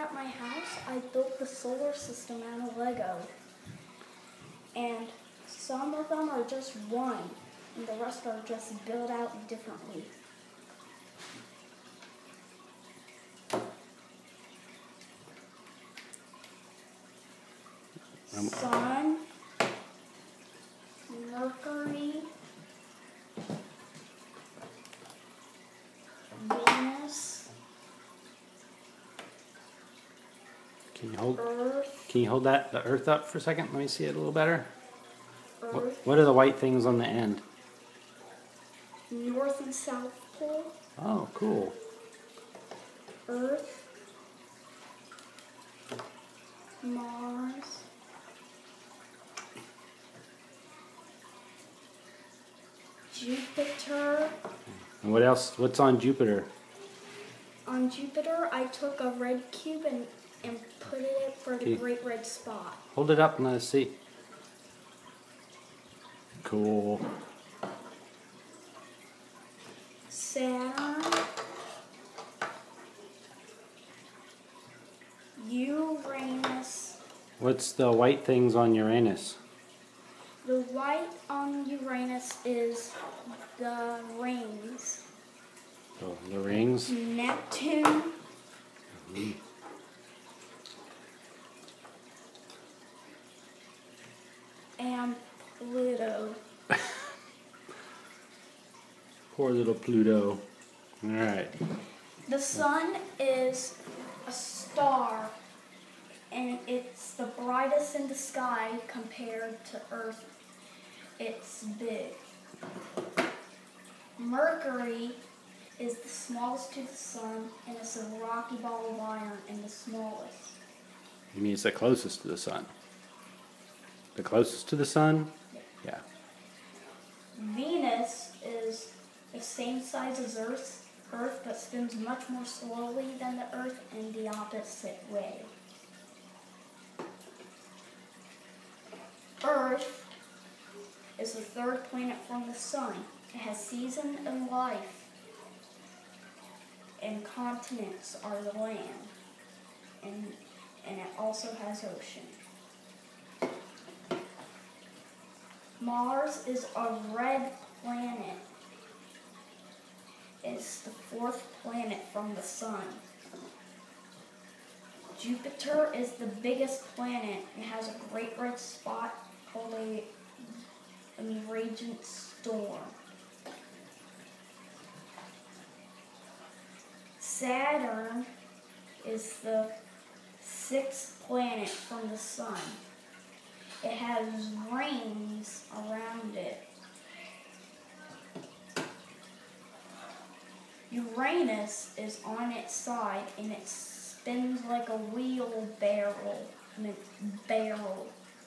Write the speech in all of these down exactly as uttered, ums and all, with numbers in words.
at my house, I built the solar system out of Lego. And some of them are just one, and the rest are just built out differently. Um, Sun, Mercury, Venus, Can you hold? Earth, Can you hold that the Earth up for a second? Let me see it a little better. Earth, What, what are the white things on the end? North and South Pole, Oh, cool. Earth, Mars, Jupiter. And what else? What's on Jupiter? On Jupiter, I took a red cube and, and put it for the Okay. Great Red Spot. Hold it up and let's see. Cool. Saturn, Uranus. What's the white things on Uranus? The white on Uranus is the rings. Oh, the rings. Neptune, Mm-hmm. and Pluto. Poor little Pluto. All right. The sun is a star, and it's the brightest in the sky compared to Earth. It's big. Mercury is the smallest to the sun, and it's a rocky ball of iron and the smallest. You mean it's the closest to the sun? The closest to the sun? Yeah. Venus is the same size as Earth, Earth, but spins much more slowly than the Earth in the opposite way. Earth is the third planet from the sun. It has season and life, and continents are the land, and, and it also has ocean. Mars is a red planet. It's the fourth planet from the sun. Jupiter is the biggest planet. It has a great red spot called a, a raging storm. Saturn is the sixth planet from the sun. It has rings around it. Uranus is on its side and it spins like a wheel barrel. barrel.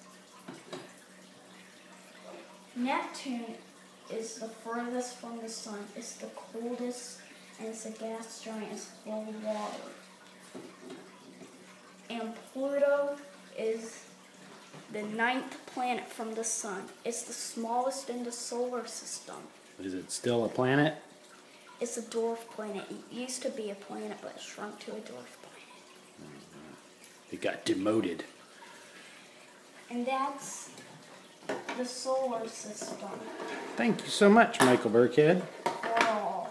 Neptune is the furthest from the sun. It's the coldest and it's a gas giant. It's full of water. And Pluto is the ninth planet from the sun. It's the smallest in the solar system. Is it still a planet? It's a dwarf planet. It used to be a planet, but it shrunk to a dwarf planet. It got demoted. And that's the solar system. Thank you so much, Michael Birkhead. Oh.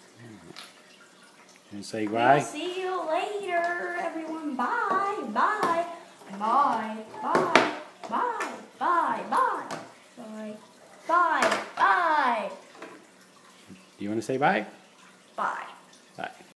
And say bye. See you later, everyone. Bye. Bye. Bye. Bye. Bye. Bye. Bye. Bye. Bye. Bye. Do you want to say bye? Bye.